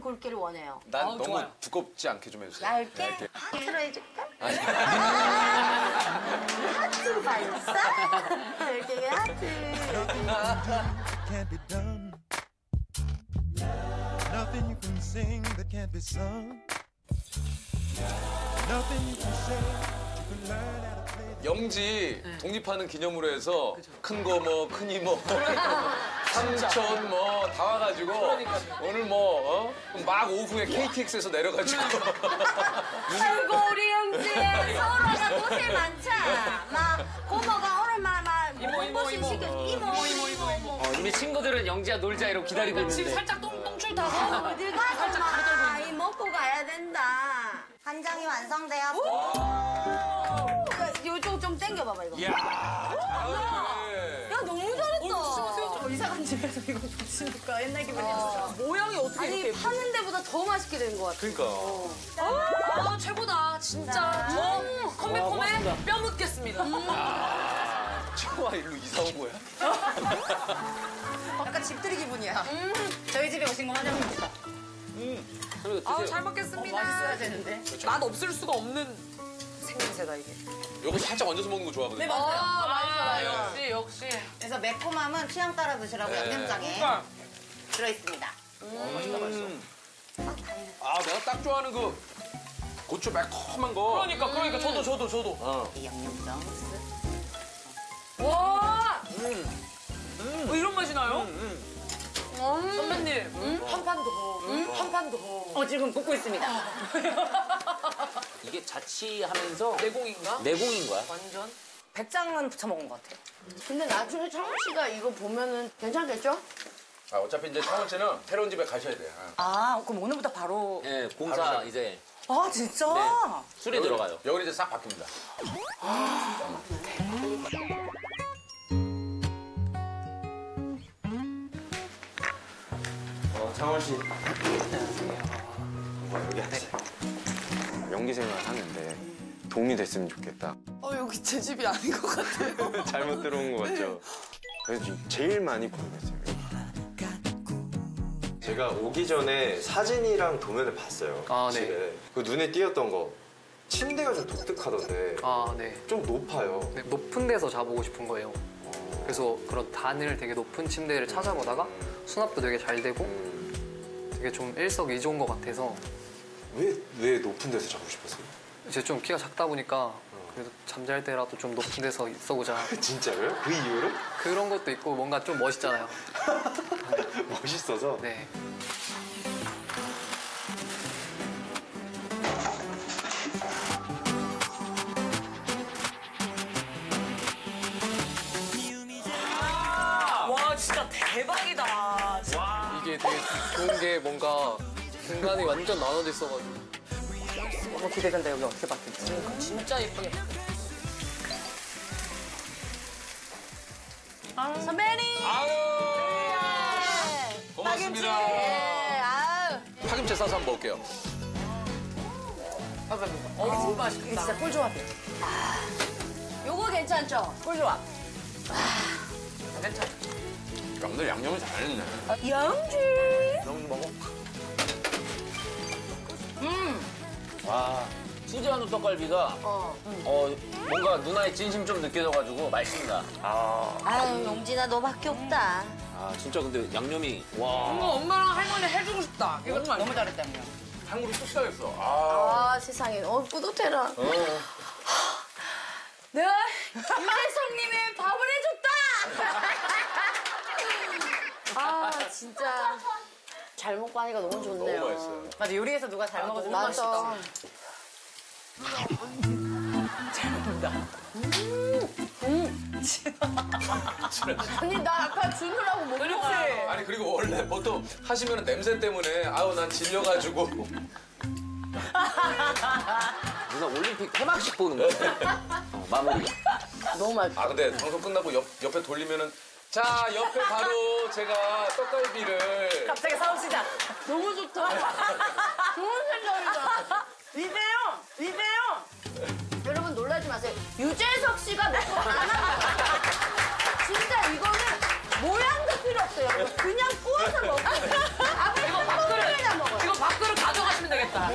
굵기를 원해요? 난 너무 좋아요. 두껍지 않게 좀 해주세요. 얇게? 하트로 해줄까? 하트 발사? 이렇게 하트. Can't be done. Nothing you can sing that can't be sung. Nothing you can say you can learn how to play. 영지 독립하는 기념으로 해서 큰 거 뭐 큰 이모 삼촌 뭐 다 와가지고 오늘 뭐 막 오후에 KTX에서 내려가지고 아이고 우리 영지 서울 와가 고생 많자. 막 고모가 오늘 막 이모. 이모. 이미 친구들은 영지야 놀자 이러고 기다리고 지금 있는데. 살짝 똥줄 타서. 어딜 가서 막 이 먹고 가야 된다. 한 장이 완성되었어. 요쪽 좀 당겨봐봐 이거. 이야 잘하네. 야 너무 잘했다. 이사 간 집에서 이거 주시니까 옛날 기분이었어. 모양이 어떻게 아니 이렇게. 파는 데보다 더 맛있게 된 것 같아. 그러니까 아, 최고다. 진짜. 저 컴백홈에 뼈 묻겠습니다. 친구와 일로 이사 온 거야? 약간 집들이 기분이야. 저희 집에 오신 거 환영합니다. 아우, 잘 먹겠습니다. 맛있어야 되는데. 맛 없을 수가 없는 생김새다, 이게. 요거 살짝 얹어서 먹는 거 좋아하거든요. 맞아요. 역시. 그래서 매콤함은 취향 따라 드시라고 네. 양념장에 들어있습니다. 맛있다 맛있어. 아 내가 딱 좋아하는 그 고추 매콤한 거. 그러니까. 저도. 이 양념장 와! 이런 맛이 나요? 선배님, 한 판 더. 한 판 더. 지금 굽고 있습니다. 이게 자취하면서 내공인가? 내공인 거야? 완전. 100장은 부쳐 먹은 것 같아요. 근데 나중에 창훈 씨가 이거 보면은 괜찮겠죠? 아 어차피 이제 창원 씨는 새로운 집에 가셔야 돼. 아, 그럼 오늘부터 바로. 예, 공사 바로 이제 아, 진짜? 네, 술이 들어가요. 여기 이제 싹 바뀝니다. 창원 씨. 안녕하세요. 여기 앉으세요. 연기 생활 하는데 도움이 됐으면 좋겠다. 여기 제 집이 아닌 것 같아요. 잘못 들어온 거 같죠? 그래서 제일 많이 고민했어요. 제가 오기 전에 사진이랑 도면을 봤어요. 아, 네. 집에. 그 눈에 띄었던 거. 침대가 좀 독특하던데 아, 네. 좀 높아요. 네, 높은 데서 자보고 싶은 거예요. 그래서 그런 단일 되게 높은 침대를 찾아보다가 수납도 되게 잘 되고 되게 좀 일석이조인 것 같아서 왜 높은 데서 자고 싶었어요? 이제 좀 키가 작다 보니까 그래도 잠잘 때라도 좀 높은 데서 있어보자. 진짜로요? 그 이유로? 그런 것도 있고 뭔가 좀 멋있잖아요. 멋있어서? 네. 와, 진짜 대박이다. 이게 되게 좋은 게 뭔가 공간이 완전 나눠져 있어가지고 너무 기대된다, 여기 어떻게 바뀔지. 진짜 예쁘게. 선배님! 아유 고맙습니다. 아유. 파김치 싸서 한번 먹을게요. 진짜 맛있겠다. 진짜 꿀조합이에요. 요거 괜찮죠? 꿀조합. 괜찮아. 야, 오늘 양념을 잘했네. 영지. 너무 먹어. 와, 수제한우 떡갈비가 뭔가 누나의 진심 좀 느껴져가지고 맛있습니다. 아유, 용진아, 너밖에 없다. 아, 진짜 근데 양념이 와. 엄마랑 할머니 해주고 싶다. 이거 너무 잘했다. 한국으로 뚝딱했어. 아. 아, 세상에. 뿌듯해라. 네, 유재석님이 밥을 해줬다! 아, 진짜. 잘 먹고 하니까 너무 좋네요. 너무 맛있어요. 맞아, 요리해서 누가 잘 먹어서 맞아. 맛있다. 아니, 나 아까 주느라고 못 먹어. 아니 그리고 원래 보통 하시면 냄새 때문에 아우 난 질려가지고 누나 올림픽 해막식 보는 거야. 마무리. 너무 맛있어. 아 근데 방송 끝나고 옆에 돌리면은 자 옆에 바로 제가 떡갈비를 갑자기 싸우시자. 너무 좋다. 좋은 생각이다. 이재영! 여러분 놀라지 마세요. 유재석 씨가 먹고 안 합니다. 진짜 이거는 모양도 필요 없어요. 그냥 구워서 먹고 밥을 한 번이나 먹어요. 이거 되겠다.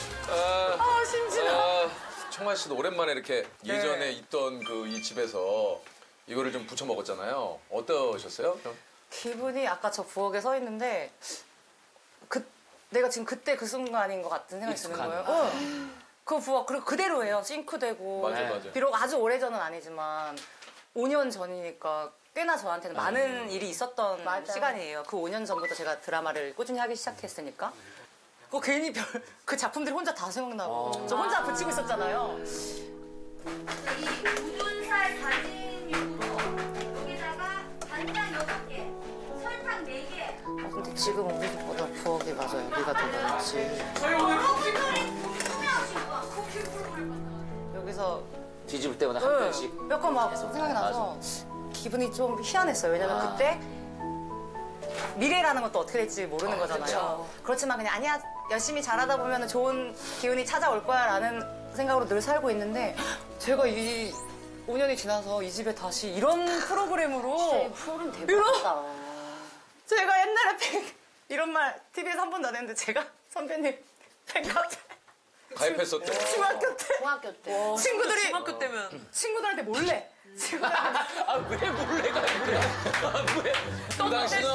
심지어. 청아 씨도 오랜만에 이렇게 예전에 있던 그 이 집에서 이거를 좀 부쳐 먹었잖아요. 어떠셨어요? 기분이 아까 저 부엌에 서 있는데 내가 지금 그때 그 순간인 것 같은 생각이 드는 거예요. 그 부엌 그리고 그대로예요. 싱크대고. 맞아. 비록 아주 오래전은 아니지만 5년 전이니까 꽤나 저한테는 많은 일이 있었던 시간이에요. 그 5년 전부터 제가 드라마를 꾸준히 하기 시작했으니까. 괜히 그 작품들이 혼자 다 생각나고 저 혼자 붙이고 있었잖아요. 이 우둔살 다진 육으로 여기다가 간장 6개, 설탕 4개. 근데 지금 우리 집보다 부엌이 맞아 여기가 더 넓지. 여기서 뒤집을 때마다 한 편씩. 몇 번 막 생각이 나서 기분이 좀 희한했어요. 왜냐면 그때 미래라는 것도 어떻게 될지 모르는 거잖아요. 그렇지만 그냥 아니야 열심히 잘하다 보면 좋은 기운이 찾아올 거야 라는 생각으로 늘 살고 있는데 제가 이 5년이 지나서 이 집에 다시 이런 프로그램으로 프로그램 대박이다. 제가 옛날에 이런 말 TV에서 한 번도 안 했는데 제가 선배님 팬카페 가입했었죠. 중학교 때 친구들이 중학교 때면 친구들한테 몰래 왜 몰래가 그래? 왜? 그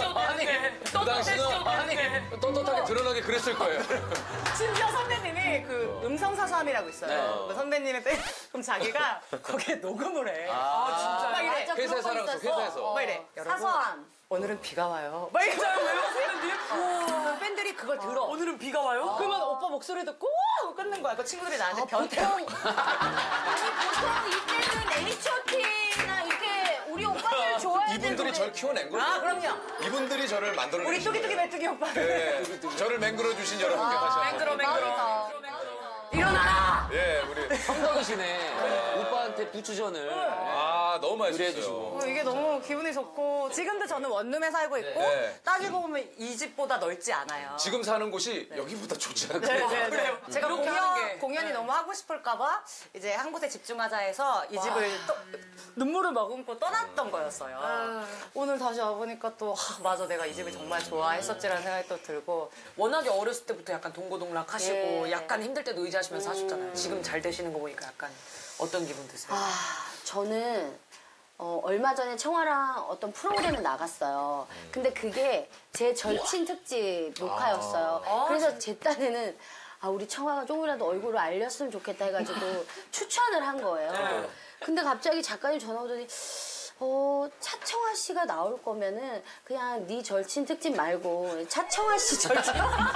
당시는 떳떳하게 드러나게 그랬을 거예요. 심지어 선배님이 그 음성사서함이라고 있어요. 그 선배님의 그럼 자기가 거기에 녹음을 해. 진짜. 막 이래. 회사에서 하라고 했어, 회사에서. 막 이래. 사서함. 오늘은 비가 와요. 막 이래. 그 팬들이 그걸 들어. 오늘은 비가 와요? 그러면 오빠 목소리 듣고 와! 하고 끊는 거야. 그 친구들이 나한테 변태. 아니 보통 이때는 H.O.T나 이렇게 우리 오빠들 좋아해야 이분들이 되는데. 절 키워낸 거예요. 그럼요. 이분들이 저를 만들어낸 우리 뚜기뚜기 메뚜기 오빠. 네, 저를 맹글어 주신 여러분께 다시 한번. 맹글어. 일어나라! 예, 우리. 성덕이시네. 오빠한테 부추전을. 아, 너무 맛있어요. 의뢰해주시고. 이게 너무 기분이 좋고 지금도 저는 원룸에 살고 있고 네. 따지고 보면 이 집보다 넓지 않아요. 지금 사는 곳이 여기보다 좋지 않아요? 네. 제가 이렇게 하는 게. 공연이 너무 하고 싶을까봐 이제 한 곳에 집중하자 해서 이 집을 눈물을 머금고 떠났던 거였어요. 오늘 다시 와보니까 또 맞아 내가 이 집을 정말 좋아했었지라는 생각이 또 들고 워낙에 어렸을 때부터 약간 동고동락 하시고 예. 약간 힘들 때도 의지하시면서 하셨잖아요. 지금 잘 되시는 거 보니까 약간 어떤 기분 드세요? 저는 얼마 전에 청아랑 어떤 프로그램에 나갔어요. 근데 그게 제 절친 특집 녹화였어요. 그래서 제 딴에는 우리 청아가 조금이라도 얼굴을 알렸으면 좋겠다 해가지고 추천을 한 거예요. 근데 갑자기 작가님 전화 오더니 차청아 씨가 나올 거면은 그냥 네 절친 특집 말고 차청아 씨 절친.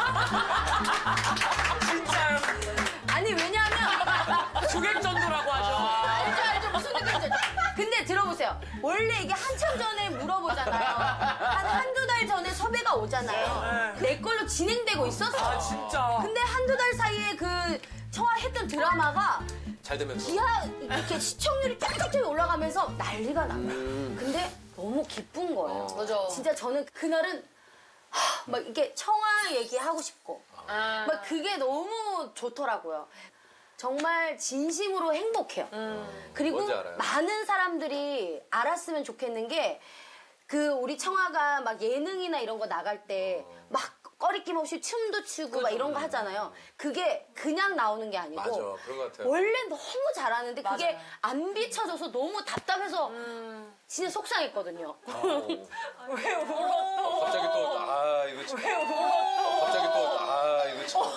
진짜요? 아니 왜냐하면 주객전도라고 하죠. 알죠 무슨 느낌인지. 근데 들어보세요. 원래 이게 한참 전에 물어보잖아요. 한두 달 전에 섭외가 오잖아요. 내 걸로 진행되고 있었어. 진짜. 근데 한두 달 사이에 그 청아 했던 드라마가 잘 되면서. 이렇게 시청률이 쫙쫙 올라가면서 난리가 난 거야. 근데 너무 기쁜 거예요. 맞아. 진짜 저는 그날은 막 이렇게 청아 얘기하고 싶고 막 그게 너무 좋더라고요. 정말 진심으로 행복해요. 그리고 뭔지 알아요. 많은 사람들이 알았으면 좋겠는 게 그 우리 청아가 막 예능이나 이런 거 나갈 때 막 꺼리낌 없이 춤도 추고 막 이런 거 하잖아요. 그게 그냥 나오는 게 아니고 맞아, 그런 것 같아요. 원래 너무 잘하는데 그게 맞아요. 안 비춰져서 너무 답답해서 진짜 속상했거든요. 왜 울어? 갑자기 또, 이거 참. 갑자기 또, 이거 참.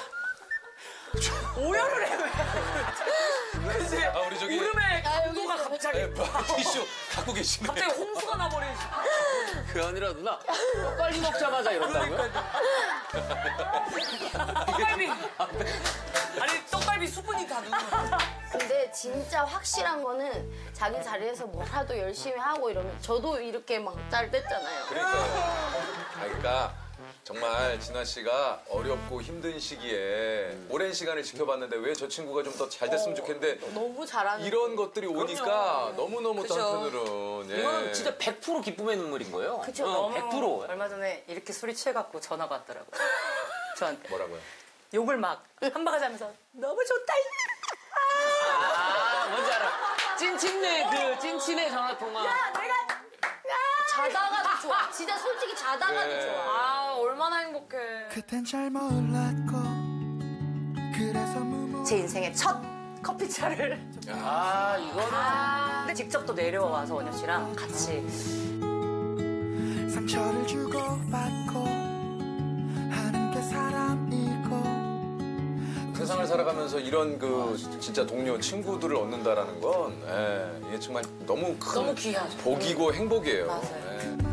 오열을 해. 그치? 우리 저기. 울음의 강도가 갑자기. 네, 티슈 갖고 계시네. 갑자기 홍수가 나버리지. 그 아니라 누나 빨리 먹자마자 이런다고요? 떡갈비. 아니 떡갈비 수분이 다 누나. 근데 진짜 확실한 거는 자기 자리에서 뭘 하도 열심히 하고 이러면 저도 이렇게 막 잘 됐잖아요. 그러니까 정말 진아 씨가 어렵고 힘든 시기에 오랜 시간을 지켜봤는데 왜 저 친구가 좀 더 잘 됐으면 좋겠는데 너무 잘하는 이런 것들이 오니까 너무너무 또 그죠. 한편으로는 예. 이거는 진짜 100% 기쁨의 눈물인 거예요. 그쵸. 100%. 얼마 전에 이렇게 술이 취해갖고 전화가 왔더라고요. 저한테 뭐라고요? 욕을 막 한 바가지 하면서 너무 좋다. 뭔지 알아. 찐친의 전화 통화. 자다가도 좋아. 진짜 솔직히 자다가도 네. 좋아. 얼마나 행복해. 그땐 잘 몰랐고 제 인생의 첫 커피차를 아, 이거는. 근데 직접 또 내려와서 원효 씨랑 같이 상처를 주고 받고 하는 게 사람이고 세상을 살아가면서 이런 그 진짜 동료, 친구들을 얻는다라는 건 이게 정말 너무 큰 너무 귀하죠. 복이고 행복이에요. 맞아요. 예.